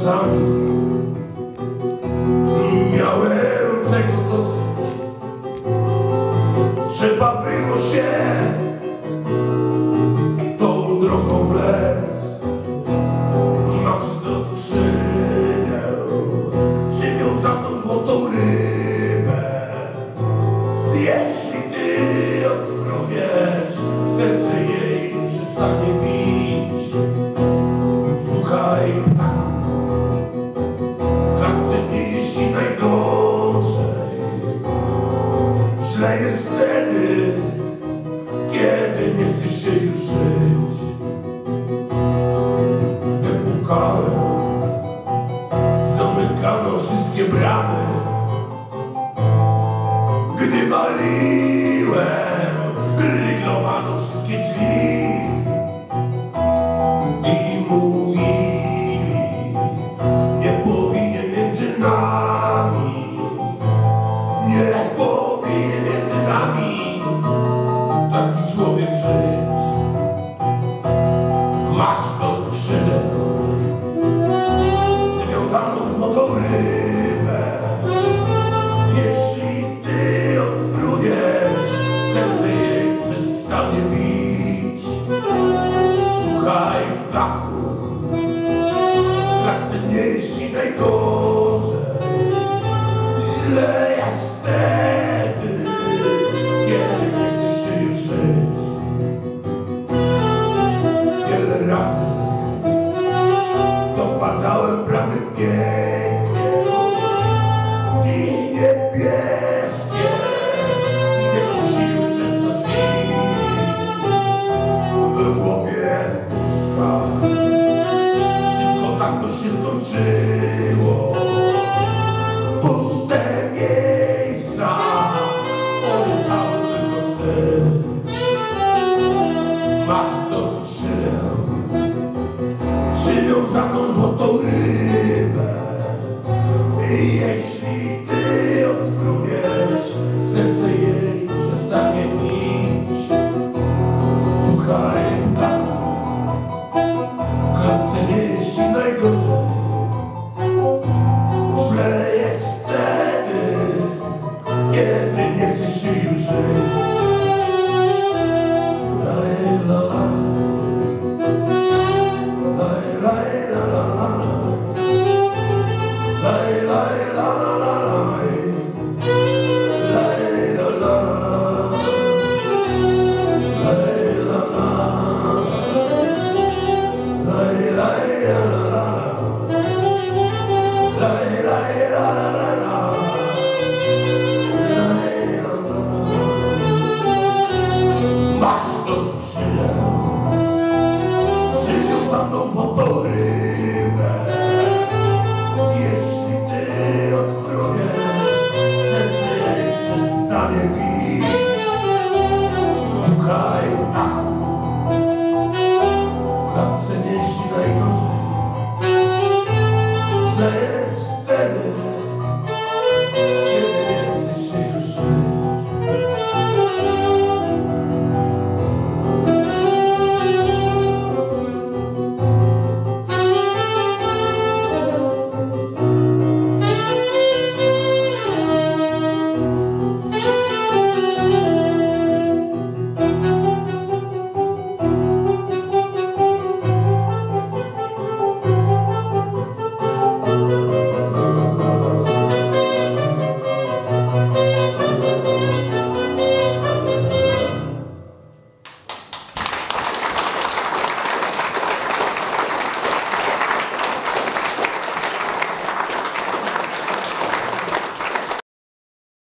Czasami miałem tego dosyć. Trzeba było się tą drogą w les. Masz do skrzydeł przywiązaną złotą rybę. Jeśli ty odpruwiesz, serce jej przestanie bić. Słuchaj, w klatce mieści najgorzej. Źle jest wtedy, kiedy nie chcesz się już żyć. Gdy pukałem, zamykano wszystkie bramy. Gdy waliłem, ryglowano wszystkie drzwi. I mówili, nie powinien między nami, nie powinien między nami taki człowiek żyć. Masz do skrzydeł przywiązaną złotą rybę. Jeśli ty odpruwiesz, serce jej przestanie bić. Słuchaj, ptaku, w klatce mieści najgorzej. Źle jest wtedy, kiedy nie chcesz się już żyć. Wiele razy dopadałem bramy piękne i niebieskie, nie kusiły często drzwi. W głowie pustka, wszystko tak to się skończyło. Puste miejsca, pozostały tylko sny. Masz do skrzydeł przywiązaną złotą rybę. I jeśli ty odpruwiesz, serce jej przestanie bić. Słuchaj, ptaku, w klatce mieści najgorzej. Źle jest wtedy, kiedy nie chcesz się już żyć. Laj, la, la. Laj, laj, la, la, la, la. Laj, laj, la, la, la, laj. Laj, la, la, la, la. Laj, la, la. Laj, laj, la, la, la. Laj, laj, la, la, la, la. Laj, la, la, la. Masz do skrzydeł przywiązaną złotą rybę. Jeśli ty odpruwiesz, serce jej przestanie bić. Słuchaj, ptaku, w klatce mieści najgorzej. Źle